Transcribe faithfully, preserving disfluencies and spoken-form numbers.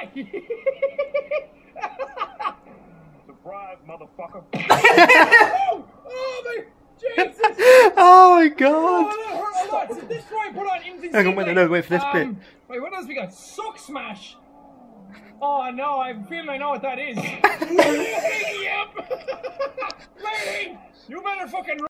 Surprise, motherfucker. oh, oh my Jesus! Oh my god! Oh, that hurt a lot. So this is why I put on Infinity. Hang on, wait, no, wait for this um, bit. Wait, what else we got? Suck Smash. Oh no, I feel I know what that is. Yep. Lady, you better fucking.